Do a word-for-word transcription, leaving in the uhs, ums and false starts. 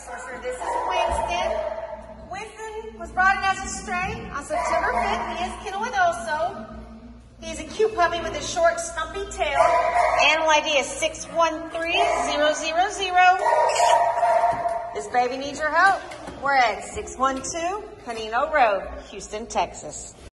resourcer. This is Winston. Winston was brought in as a stray on September fifth. He is kennel with also. He's a cute puppy with a short, stumpy tail. Animal I D is six one three zero zero zero. This baby needs your help. We're at six one two Canino Road, Houston, Texas.